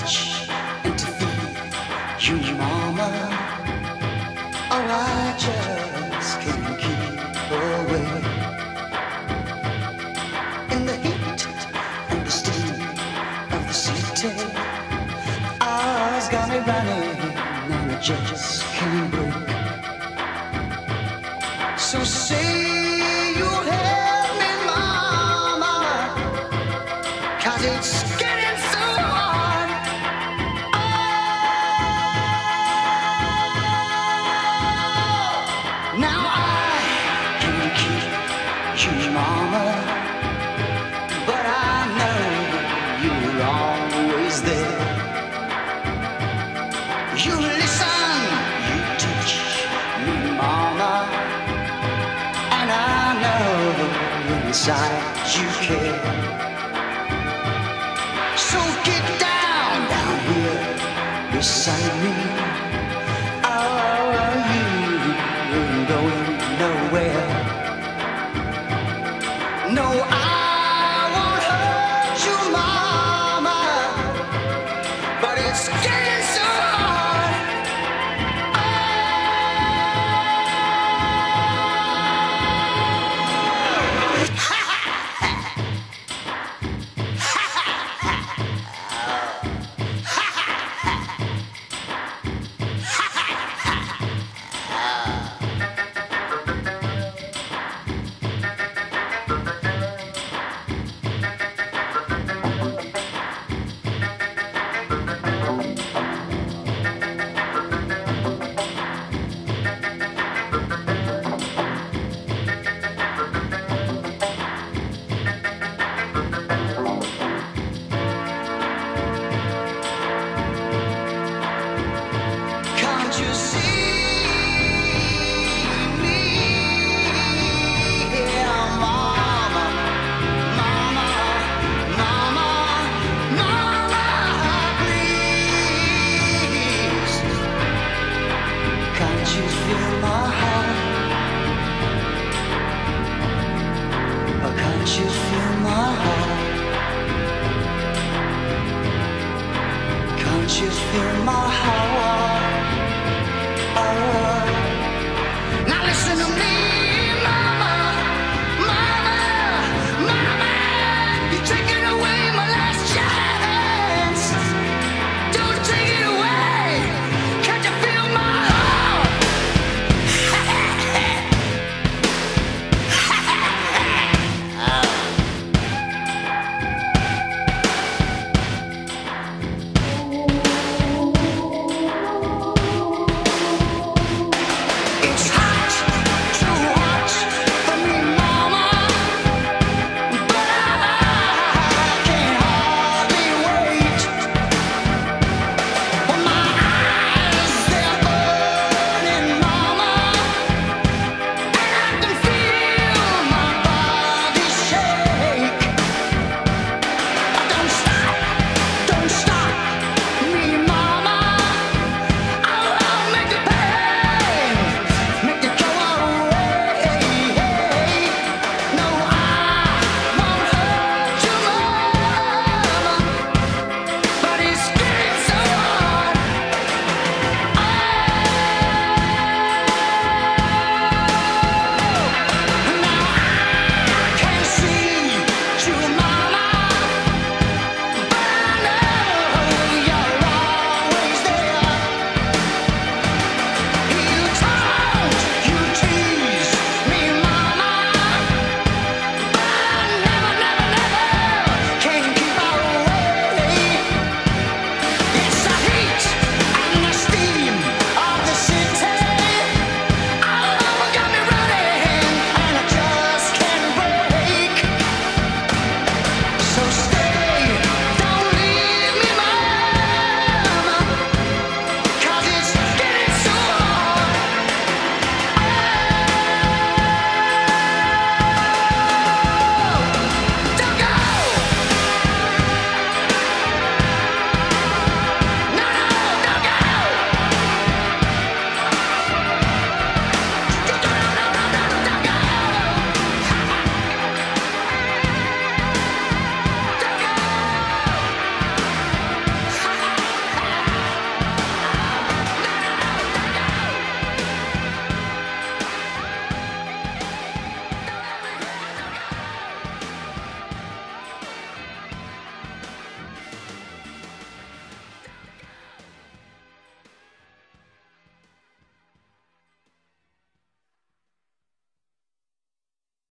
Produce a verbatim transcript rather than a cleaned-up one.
teach and to feed you, mama. Oh, I just can't keep away. In the heat and the steam of the city, I's got me running and I just can't break. So say you'll help me, mama, 'cause it's getting so hard. Oh, now I can keep you, mama, but I know you're always there. You listen, you teach me, mama, and I know inside you care. So get down, down here beside me. Oh, you ain't going nowhere. No, I won't hurt you, mama, but it's getting so hard. Can't you see me here, mama, mama, mama, mama, please? Can't you feel my heart? Or can't you feel my heart? Can't you feel my heart? Oh.